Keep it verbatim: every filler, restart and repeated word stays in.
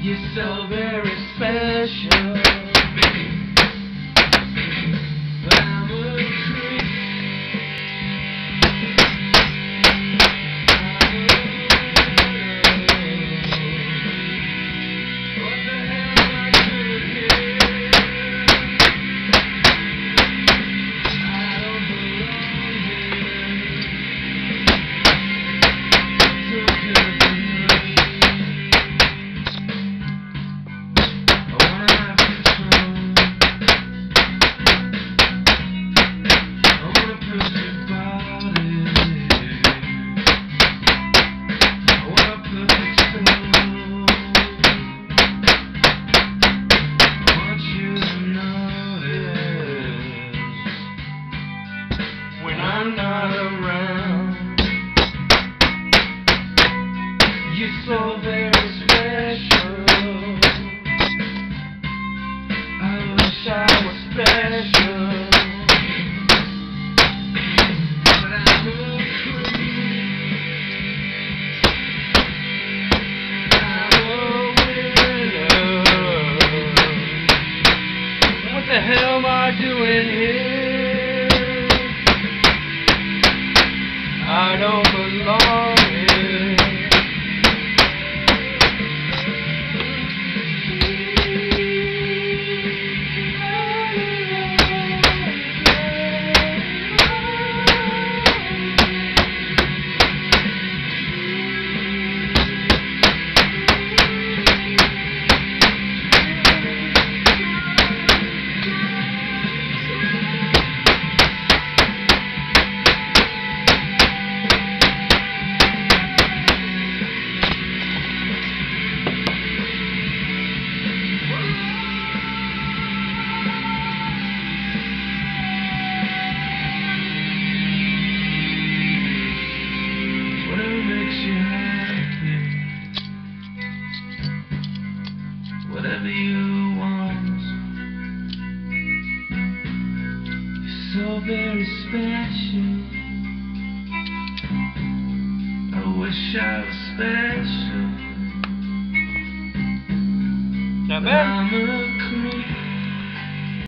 You're so very special. But I'm a creep. What the hell am I doing here? I don't belong here. Too good. I'm not around. You're so very special. I wish I was special, but I'm a creep. I'm a winner. What the hell am I doing here? I don't belong here. Whatever you want, you're so very special. I wish I was special. Not But bad. I'm a